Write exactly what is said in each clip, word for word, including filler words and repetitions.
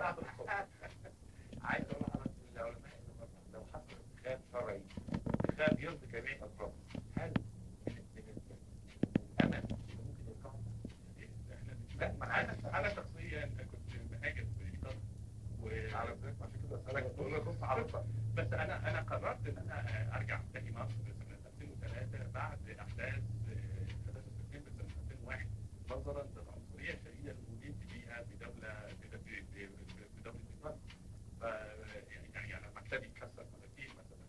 بعد الصبح. عايز اقول لحضرتك العلماء لو حصل انتخاب شرعي، انتخاب يرضي جميع الاطراف، هل امل ممكن يقع؟ لا، ما انا انا شخصيا كنت مهاجر في ايطاليا وعلى فكره عشان كده اسالك تقول لي بص على بس انا انا قررت ان انا ارجع تاني مصر سنه ألفين وثلاثة بعد احداث ثلاثة سبتمبر سنه ألفين وواحد، نظرا للعنصريه الشديده اللي وجدت فيها في دوله في في دوله ايطاليا. ف يعني يعني مكتبي اتكسر مرتين مثلا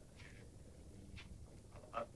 على الارض.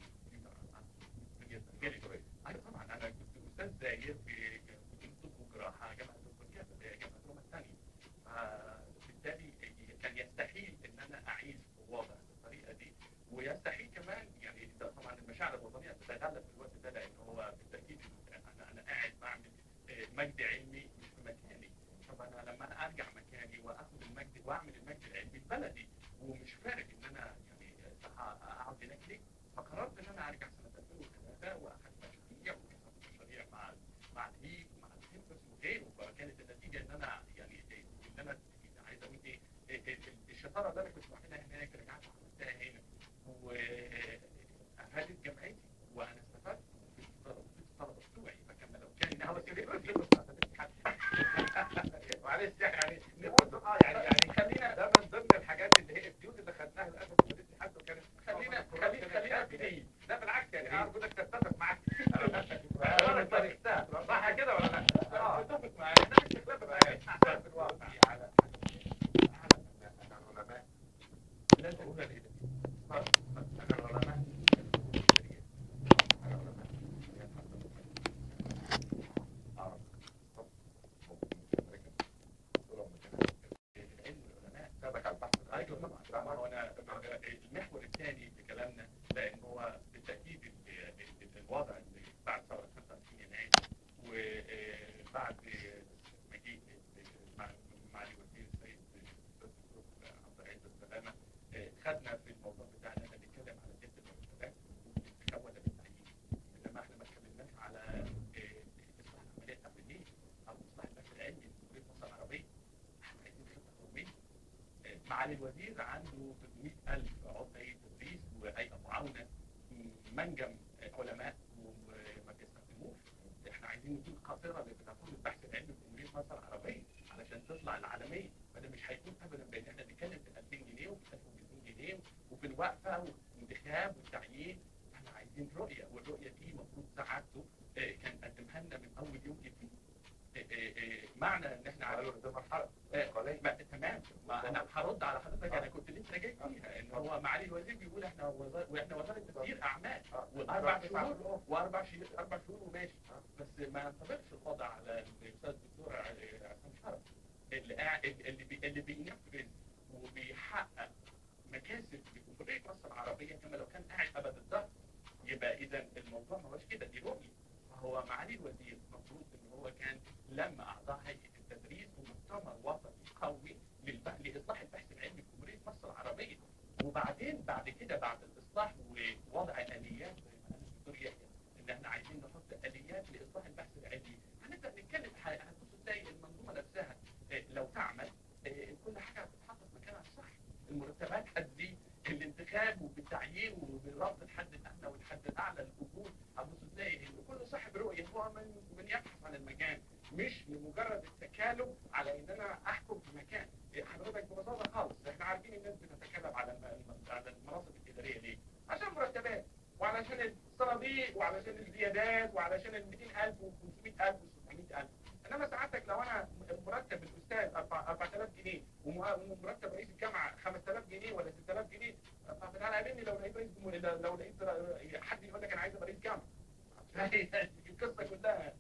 ايوه طبعا انا كنت استاذ زاير في كليه طب وجراحه جامعه الدكتوراه اللي هي جامعه روما الثانيه. فبالتالي كان يستحيل ان انا اعيش في الوضع بالطريقه دي، ويستحيل كمان يعني طبعا المشاعر الوطنيه تتغلب في الوقت ده، لان هو بالتاكيد انا انا قاعد بعمل مجد علمي مش في مكاني. طب انا لما انا ارجع مكاني واخد المجد واعمل المجد العلمي في بلدي ومش فارق ان انا يعني اقعد هناك ليه؟ فقررت ان انا ارجع سنه ألفين وثلاثة واخد مشاريع وكتبت مشاريع مع مع الهيك ومع الكيمبس وغيره. فكانت النتيجه ان انا يعني ان انا عايز اقول ايه الشطاره اللي انا كنت بعملها هناك رجعت عملتها هنا وافادت جامعتي وانا استفدت في الطلبه بتوعي. فكان لو كان هذا معلش يعني اه يعني يعني خلينا ده من ضمن الحاجات اللي هي الديون اللي خدناها للاسف في الاتحاد وكانت خلينا خلينا خلينا في لا بالعكس يعني ارجو انك تتفق معاك. انا تاريختها صح كده ولا لا؟ اه اتفق معاك. انا مش متفق معاك في الواقع على العلماء لازم نقول ايه ده؟ العلماء المحور الثاني في كلامنا لان هو بالتاكيد الوضع اللي بعد ثوره خمسة وعشرين يناير وبعد مجيء معالي وزير السيد عبد العزيز السلامه خدنا في الموضوع بتاعنا احنا بنتكلم على زياده المرتبات والانتخاب ولا بالتعيين، انما احنا ما اتكلمناش على اصلاح العمليه التقليديه او اصلاح البحث العلمي في مصر العربيه. احنا عايزين خطه قوميه. معالي الوزير عنده ثلاثمائة ألف عضو هيئة تدريس وهيئة معاونة منجم علماء وما بيستخدموش. احنا عايزين نكون قاطرة لتكون البحث العلمي في جمهورية مصر العربية علشان تطلع العالمية. فده مش هيكون ابدا بان احنا بنتكلم في ألفين جنيه وفي ألف ومئتين جنيه وفي الوقفة والانتخاب والتعيين. احنا عايزين رؤية، والرؤية دي المفروض سعادته كان قدمها لنا من اول يوم جديد. معنى ان احنا عارفين ده مرحله تمام. ما انا هرد على حضرتك. انا كنت لسه جاي فيها ان هو معالي الوزير بيقول احنا وزاره واحنا وزاره تسيير اعمال واربع شهور واربع شهور اربع شهور وماشي. بس ما ينطبقش الوضع على الاستاذ الدكتور عصام شرف اللي قاعد اللي بي اللي بينفذ وبيحقق مكاسب لجمهوريه مصر العربيه كما لو كان قاعد ابد الدهر. يبقى اذا الموضوع ما هوش كده، دي رؤيه. فهو معالي الوزير المفروض ان هو كان لما اعضاء هيئه التدريس ومؤتمر وطني قوي لاصلاح البحث العلمي في جمهوريه مصر العربيه، وبعدين بعد كده بعد الاصلاح ووضع اليات زي ما قال الدكتور يحيى ان احنا عايزين نحط اليات لاصلاح البحث العلمي. هنبدا نتكلم هتبص تلاقي المنظومه نفسها لو تعمل كل حاجه هتتحط في مكانها الصح. المرتبات هتزيد، الانتخاب وبالتعيين وبالرفض الحد الادنى والحد الاعلى للاجور. هتبص تلاقي ان كل صاحب رؤيه هو من من يبحث عن المكان، مش لمجرد التكالب على ان انا احكم في مكان. حضرتك ببساطه خالص احنا عارفين الناس بتتكلم على على المناصب الاداريه ليه؟ عشان مرتبات وعلشان الصناديق وعلشان الزيادات وعلشان ال مئتين ألف و500 ألف و600 ألف. انما ساعتك لو انا مرتب الاستاذ أربعة آلاف جنيه ومرتب رئيس الجامعه خمسة آلاف جنيه ولا ستة آلاف جنيه، فبتعالى لو لقيت رئيس لو لقيت حد يقول لك انا عايز ابقى رئيس جامعه. القصه كلها